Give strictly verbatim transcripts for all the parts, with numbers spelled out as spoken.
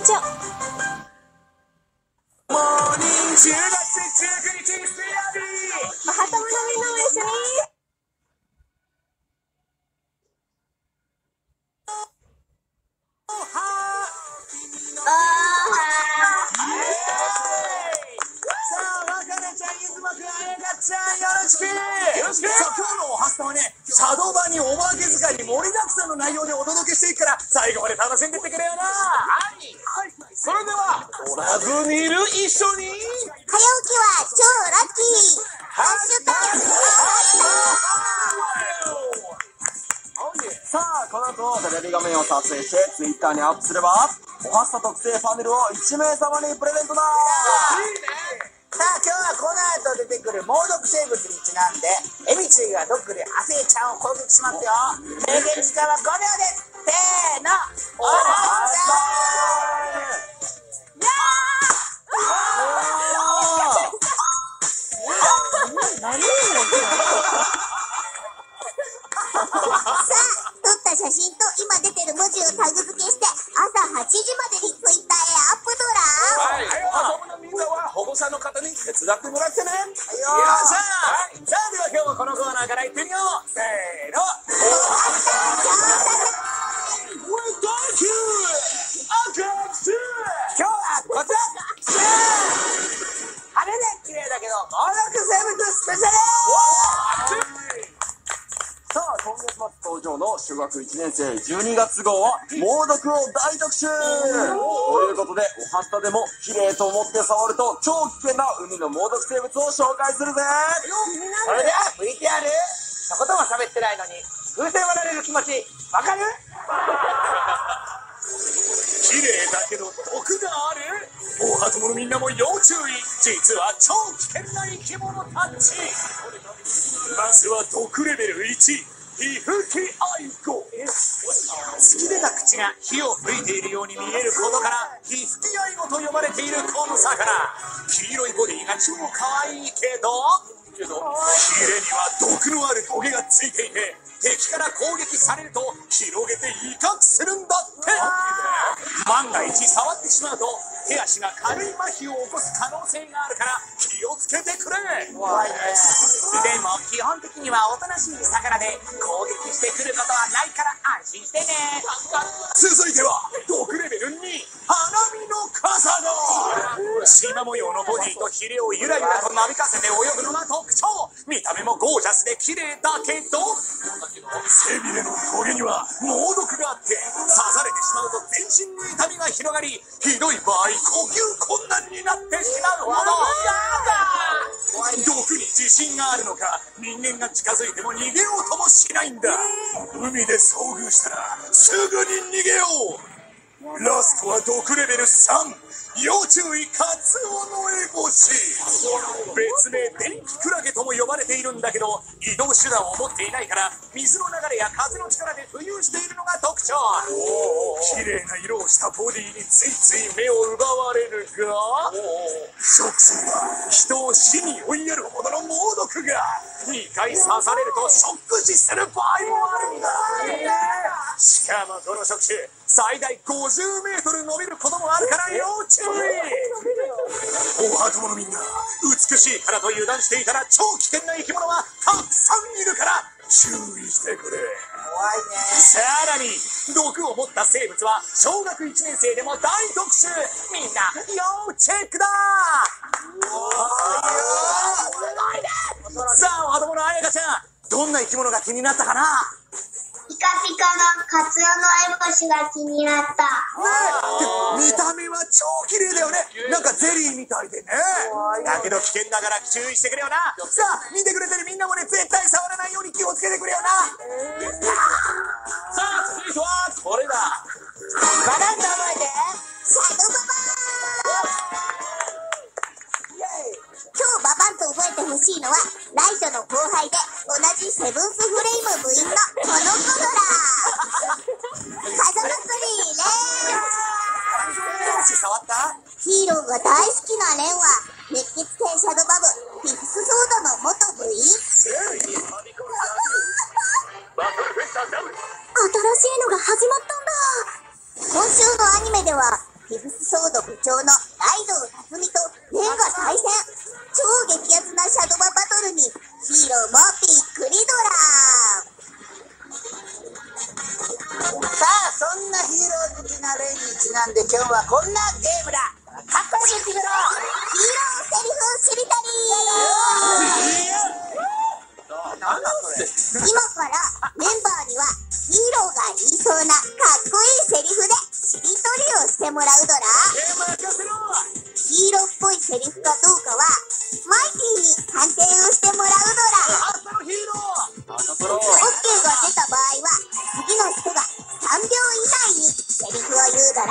長。 モーニングじゅうがつじゅうくにち水曜日。 マハトマのみんなも一緒に。 さあ、今日のおはスタはね、茶道場におまけ使いに盛りだくさんの内容でお届けしていくから最後まで楽しんでってくれよな。はい、それではオラブミル一緒に早起きは超ラッキー。ハッシュタグ。さあ、この後テレビ画面を撮影してツイッターにアップすればおはスタ特製パネルをいちめいさまにプレゼントだ。いいね。さあ、今日はこの後出てくる猛毒生物にちなんでエミチーがドックで亜生ちゃんを攻撃しますよ。制限時間はごびょうです。せーの、おはスター。何さあ、撮った写真と今出てる文字をタグ付けして朝はちじまでにツイッターへアップドラ。 はい、子供のみんなは保護者の方に手伝ってもらってね。よっしゃ。さあ、では今日もこのコーナーからいってみよう。せーの、今日はこちら、晴れで綺麗だけど猛毒生物スペシャル。さあ、今月末登場の小学いちねん生じゅうにがつ号は猛毒を大特集ということで、おはスタでも綺麗と思って触ると超危険な海の猛毒生物を紹介するぜ。それでは ブイティーアール、 とことん喋ってないのに風船割られる気持ちわかる？綺麗だけど毒がある？おはとものみんなも要注意。実は超危険な生き物たち。まずは毒レベルいち、火吹きアイゴ。突き出た口が火を吹いているように見えることから火吹きアイゴと呼ばれているこの魚。黄色いボディが超可愛いけどけどヒレには毒のあるトゲがついていて敵から攻撃されると広げて威嚇するんだって。万が一触ってしまうと手足が軽い麻痺を起こす可能性があるから気をつけてくれ。怖いね。でも基本的にはおとなしい魚で攻撃してくることはないから安心してね。続いては毒レベルに、花見のカサゴ。縞模様のボディとヒレをゆらゆらとなびかせて泳ぐのが特徴。見た目もゴージャスで綺麗だけど背びれのトゲには猛毒があって刺されてしまうと全身に痛みが広がり、ひどい場合呼吸困難になってしまうほど。毒に自信があるのか人間が近づいても逃げようともしないんだ。海で遭遇したらすぐに逃げよう。ラストは毒レベルさん、要注意カツオノエボシ。別名電気クラゲとも呼ばれているんだけど移動手段を持っていないから水の流れや風の力で浮遊しているのが特徴。綺麗な色をしたボディについつい目を奪われるが食性は人を死に追いやるほどの猛毒がにかい刺されるとショック死する場合もあるんだ。しかもこの触手最大ごじゅうメートル伸びることもあるから要注意。おはとものみんな、美しいからと油断していたら超危険な生き物はたくさんいるから注意してくれ。怖いね。さらに毒を持った生物は小学いちねん生でも大特集。みんな要チェックだ。さあ、おはとものあやかちゃん、どんな生き物が気になったかな？ ピカピカのカツオノエボシが気になった。 ね、見た目は超綺麗だよね。なんかゼリーみたいでね。だけど危険だから注意してくれよな。さあ、見てくれてるみんなもね、絶対触らないように気をつけてくれよな。さあ、続いてはこれだ。ババンと覚えて。 シャドババー。今日ババンと覚えてほしいのはライトの後輩で同じセブンスフレイム部員のこの子ドラ。風のツリーレン。 触った？ ヒーローが大好きなレンは熱血系シャドバブフィフスソードの元部員。新しいのが始まったんだ。今週のアニメではフィフスソード部長のライドウ辰巳とレンが対戦。超激アツなシャドババトルにヒーローもびっくりドラさあ、そんなヒーロー好きなレイにちなんで今日はこんなゲームだ。かっこよく決めろ。 ヒーローセリフしりとり。今からメンバーにはヒーローが言いそうなかっこいいセリフでしりとりをしてもらうドラ。ヒーローっぽいセリフかどうかはマイティに判定をしてもらうドラ。 オーケー が出た場合は次の人がさんびょう以内にセリフを言うドラ。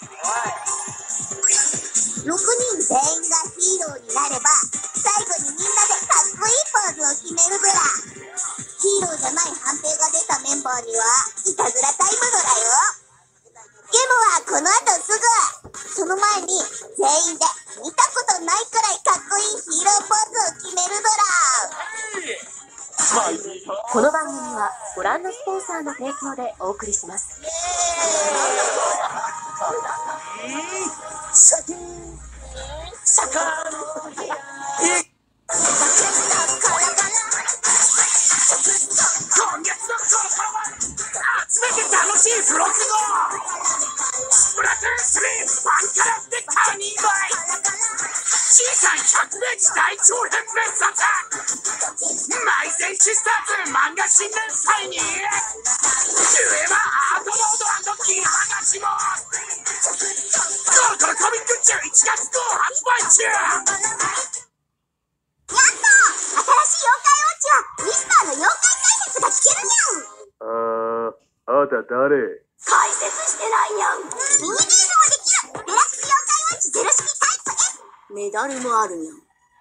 ろくにん全員がヒーローになれば最後にみんなでかっこいいポーズを決めるドラ。ヒーローじゃない判定が出たメンバーにはいたずらタイムドラよ。ゲームはこの後すぐ。その前に全員で見たことないくらいかっこいいヒーローポーズを決めるドラ。 この番組はご覧のスポンサーの提供でお送りします。 シャキーンシャカーンえっ今月のコロコロは集めて楽しい付録号スプラトゥーンスリーファンからでカニーバイシーさんひゃくページ大長編別冊マイゼンシスターズ漫画新年祭にデュエマアートロード&金剥がしもコロコロコミックじゅういちがつ号発売中。やっと新しい妖怪ウォッチはミスターの妖怪解説が聞けるにゃん。 あー、あた誰？ 解説してないにゃん。ミニゲームもできるデラックス妖怪ウォッチゼロ式タイプ S。 メダルもあるにゃん。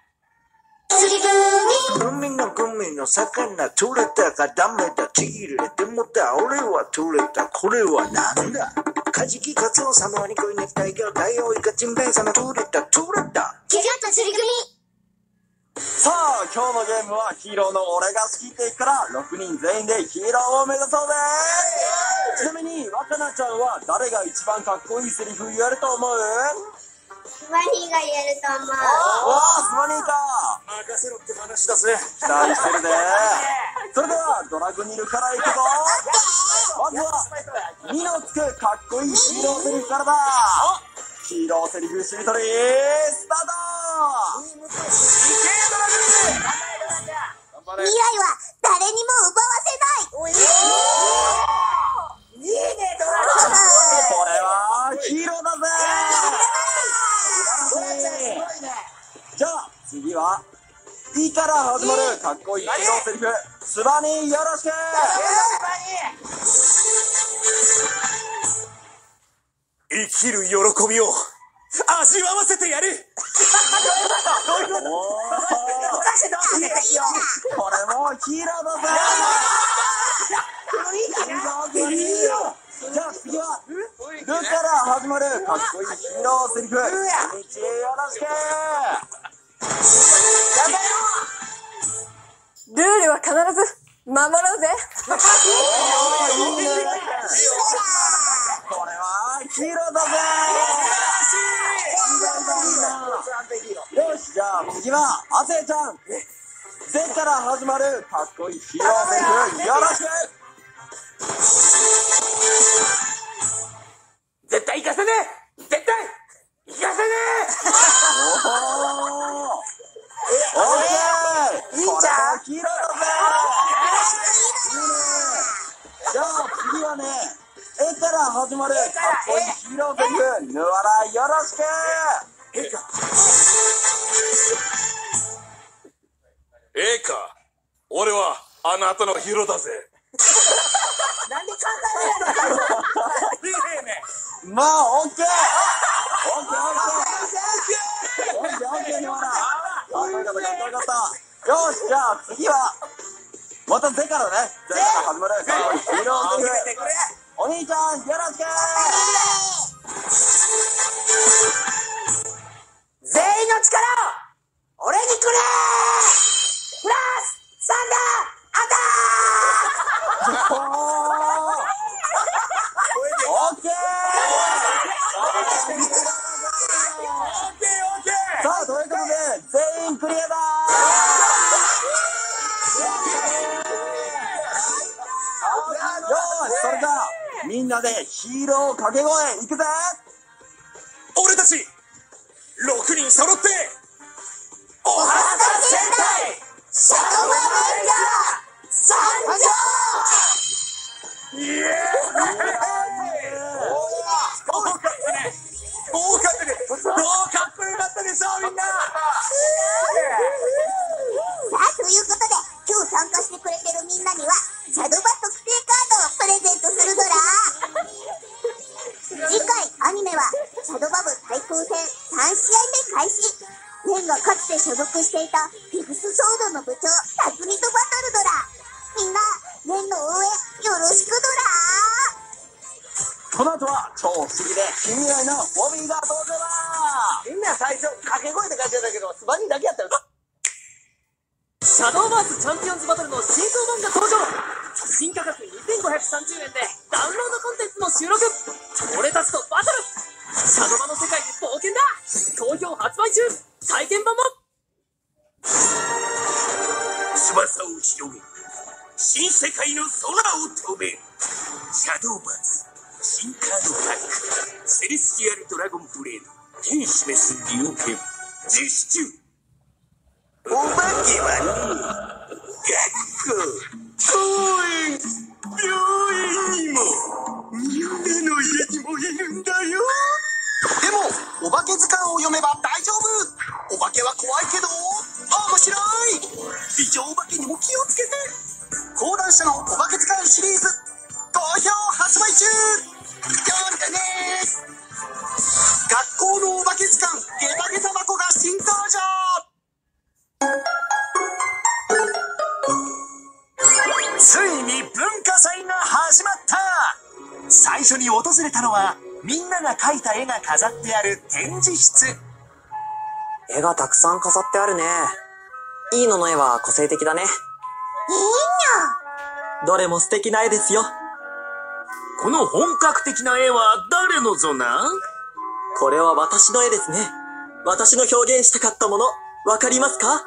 海のグミの魚取れたかダメだちぎれてもだ俺は取れたこれはなんだカジキカツオサモニコイネクタイ魚ダイオウイカジンベエサメ取れた取れたキュキュッと釣り組。 さあ今日のゲームはヒーローの俺が好きって言ったらろくにん全員でヒーローを目指そうです。ちなみに若菜ちゃんは誰が一番かっこいいセリフ言えると思う？ スバニーが言えると思う。 わあスバニーか。任せろって話だぜ。期待してるで。それではドラグニルからいくぞ。まずはにのつくかっこいいヒーローセリフからだ。ヒーローセリフしりとりスタート。いけドラグニル。 未来は誰にも奪わせない。 いいねドラこれはヒーローだぜ。じゃあ次は「い」から始まるかっこいいヒーローセリフスバニーよろしく。生きる喜びを味わわせてやる。これもヒーローだぜ。じゃあ次は「ル」から始まるかっこいいヒーローセリフみちよろしく。 ルールは必ず守ろうぜ。 いいね。これはヒーローだぜ。よしじゃあ次は亜生ちゃん。「ぜ」から始まるかっこいいヒーローセリフよろしく。絶対行かせねえ。絶対行かせねえ。おお。オッケー。いいじゃん。ヒーローだぜ。いいね。じゃあ次はね、えから始まるかっこいいヒーローセリフぬわらよろしく。えか。えか。俺はあなたのヒーローだぜ。 なんで簡単なのまあオッケー。オッケーオッケー。オッケーオッケーぬわら。あ、よかったよかったよかった。よしじゃあ次はまた「ぜ」からね。「ぜ」から始まるかっこいいヒーローセリフ。お兄ちゃんよろしく。 全員の力を俺にくれフラスサンダーアタック。 オッケー。 なでヒーロー掛け声いくぜ。 俺たちろくにん揃っておはだ戦隊シャドウメンガー参上。イエーイ。多かったね。多かったね。どうかっこよかったでしょみんな。 さあ、ということで今日参加してくれてるみんなにはシャドバ特製カードをプレゼントするのら。次回アニメはシャドバ部対抗戦さん試合目開始。レンがかつて所属していたフィフスソードの部長タツミとバトルドラ。みんなレンの応援よろしくドラ。 この後は超不思議で君愛のボビーが登場だ。みんな最初掛け声で書いてたけどスバニーだけやったよ。 シャドウバースチャンピオンズバトルの新装版が登場。新価格にせんごひゃくさんじゅうえんでダウンロードコンテンツも収録。俺たちとバトル。シャドバの世界で冒険だ。好評発売中。体験版も。 翼を広げ新世界の空を飛べ。シャドウバース新カードパックセレスティアルドラゴンブレード天使メス利用券実施中。お化けはね、学校、公園、病院にもみんなの家にもいるんだよ。 でもお化け図鑑を読めば大丈夫。お化けは怖いけど面白い。美女お化けにも気をつけて。講談社のお化け図鑑シリーズ好評発売中。読んでね。学校のお化け図鑑ゲタゲタ箱が新登場。 ついに文化祭が始まった。最初に訪れたのはみんなが描いた絵が飾ってある展示室。 絵がたくさん飾ってあるね。いいのの絵は個性的だね。 いいにどれも素敵な絵ですよ。 この本格的な絵は誰のぞな？ これは私の絵ですね。私の表現したかったもの、わかりますか？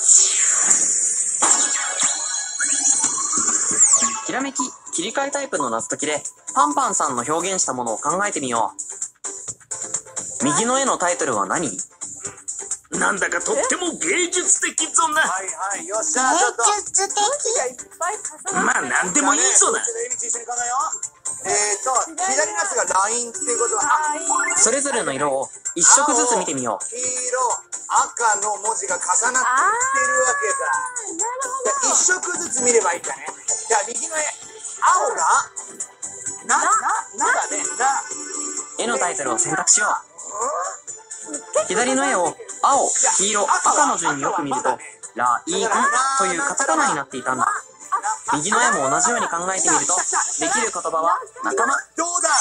ひらめき、切り替えタイプの謎解きで、パンパンさんの表現したものを考えてみよう。右の絵のタイトルは何？ なんだかとっても芸術的ぞな。 はいはい、よっしゃ。 ゃ。 ちょっと芸術的。 まあなんでもいいぞな。 えーと、左のやつがラインっていうことは、あ、 それぞれの色を一色ずつ見てみよう。 黄色、赤の文字が重なってるわけだ。一色ずつ見ればいいんだね。じゃあ右の絵、青が、な、な、なだね、な。 絵のタイトルを選択しよう。左の絵を青、黄色、赤の順によく見ると、ラインというカタカナになっていたんだ。右の絵も同じように考えてみると、できる言葉は仲間。 どうだ？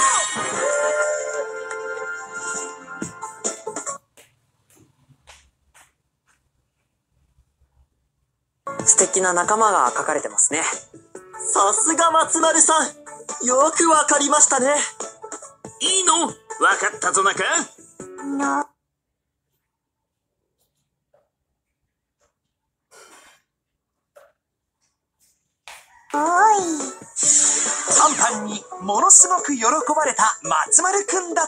素敵な仲間が描かれてますね。さすが松丸さん。よくわかりましたね。 いいの？わかったぞなか？ の。おい。 パンパンにものすごく喜ばれた松丸くんだった。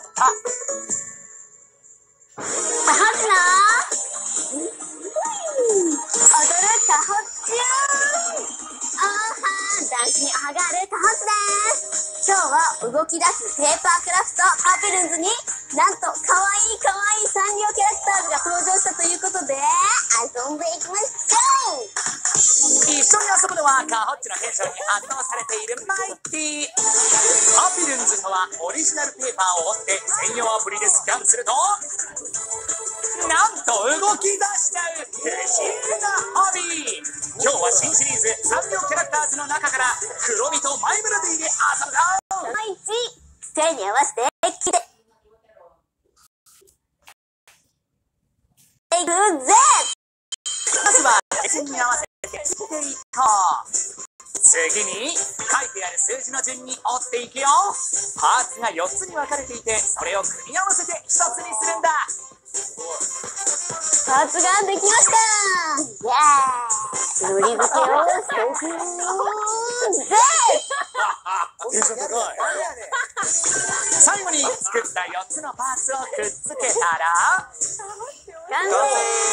かほちの踊るかほちゅー。おはダンスに上がるかほちです。今日は動き出すペーパークラフトハピルンズになんとかわいいかわいいサンリオキャラクターズが登場したということで遊んでいきましょう。 一緒に遊ぶのはカホッチのテンションに圧倒されているマイティ。ハピルンズとはオリジナルペーパーを折って専用アプリでスキャンするとなんと動き出しちゃう不思議なホビー。今日は新シリーズサンリオキャラクターズの中からクロミとマイメロディーで遊ぶぞ。 はいち手に合わせてきていくぜ。 まずは手に合わせて切っていこう。次に書いてある数字の順に折っていくよ。パーツがよっつに分かれていてそれを組み合わせてひとつにするんだ。 パーツができました。イエーイ。のり付けをしていくぜ。 テンション高い。最後に作ったよっつのパーツをくっつけたら完成。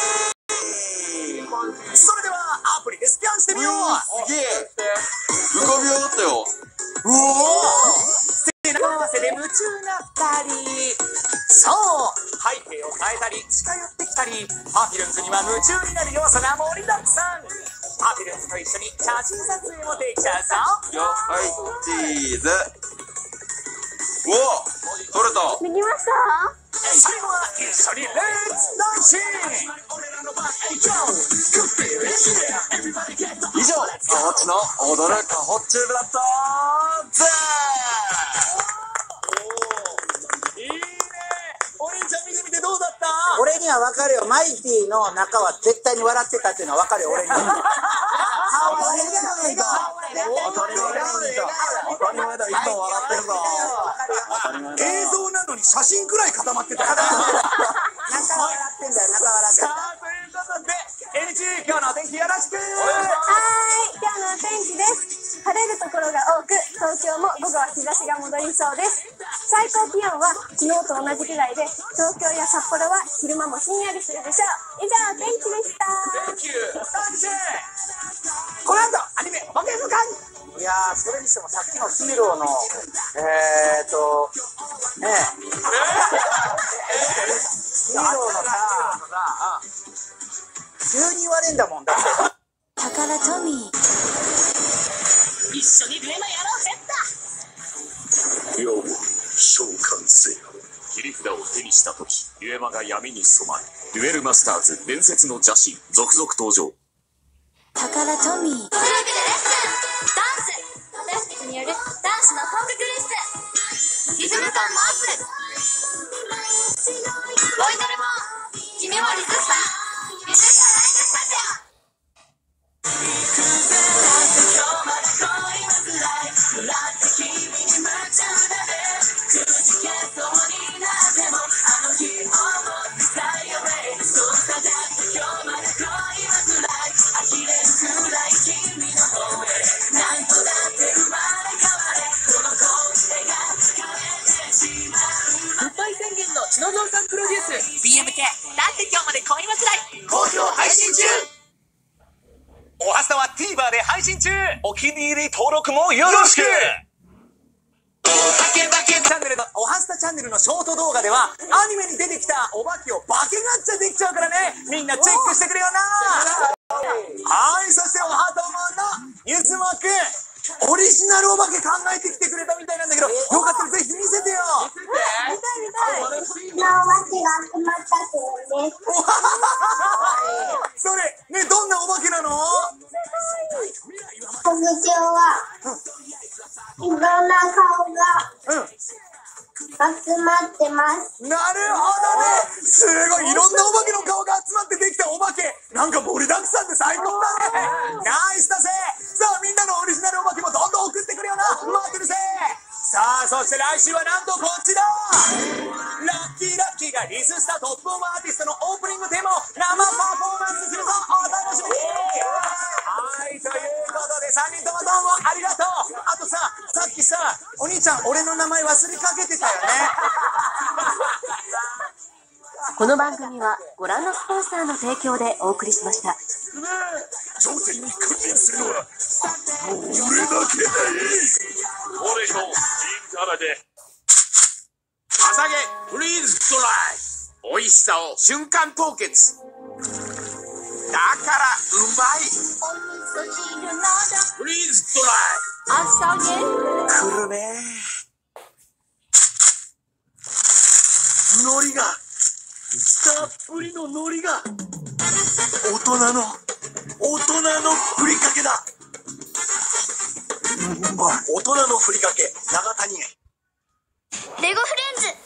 それではアプリでスキャンしてみよう。 すげえ。浮かび上がったよ。 うおー、背中合わせで夢中なふたり。そう、背景を変えたり近寄ってきたり、パピルンズには夢中になる要素が盛りだくさん。パピルンズと一緒に写真撮影もできちゃうぞ。 よ、はい、チーズ。おお、取れた。 できました。 最後は一緒にレッツダンシング。 以上、カホッチの踊るカホッチューブだったぜいいね。お兄ちゃん見てみてどうだった？ 俺には分かるよ。マイティの中は絶対に笑ってたっていうのは分かるよ、俺には。顔が笑顔が当たり前だ当たり前だ、いつも笑ってるぞ。 映像なのに写真くらい固まってた。 中笑ってんだよ、中笑ってんだ。 さあ、ということで エルジー 今日のお天気よろしく。 はーい、今日のお天気です。晴れるところが多く、東京も午後は日差しが戻りそうです。最高気温は昨日と同じくらいで、東京や札幌は昼間もひんやりするでしょう。以上、お天気でした。 この後アニメ「ボケ図鑑」。 いやー、それにしてもさっきのヒーローの、えーと、ねえ、ヒーローのさ、急に言われんだもんだって。 宝トミー。 一緒にルエマやろうぜった。 よう召喚せよ。切り札を手にした時、デュエマが闇に染まる。デュエルマスターズ伝説の邪神続々登場。 宝トミー。 グループでレッスンダンス私たちによるダンスの本格レッスン。リズム感もアップ。ボイトレも君もリズスターリズスターライブスタジオ。 グッバイ宣言の篠蔵さんプロデュース ビーエムケー だって今日まで恋まくらい好評配信中。おはスタは TVer で配信中。お気に入り登録もよろしく。チャンネルのおはスタチャンネルのショート動画ではアニメに出てきたお化けを化けガッチャできちゃうからね、みんなチェックしてくれよな。はい、そしておはとものゆずもくん、オリジナルお化け考えてきてくれたみたいなんだけど、よかったらぜひ見せてよ。 見たい見たい。 のお化けが集まったそうです。 それね、どんなお化けなの？ 特徴はいろんな顔がうん、 集まってます。 なるほどね。すごい、いろんなお化けの顔が集まってできたお化け、なんか盛りだくさんで最高だね。ナイスだぜ。さあ、みんなのオリジナルお化けもどんどん送ってくれよな。待ってるぜ。さあ、そして来週はなんとこっちだ。ラッキーラッキーがリススタトップオブアーティストのオープニングテーマを生パフォーマンスするぞ。お楽しみに。はい、ということでさんにんともどうもありがとう。あとさ、さっきさ、お兄ちゃん俺の名前忘れかけてたよね。 この番組はご覧のスポンサーの提供でお送りしました。 頂点に君臨するのはもう俺だけだい。俺とインタラで朝げフリーズドライ。美味しさを瞬間凍結。だからうまい。フリーズドライ。 朝げ。 来るね。海苔がたっぷりの海苔が大人の大人のふりかけだ。うん、大人のふりかけ長谷へ。 レゴフレンズ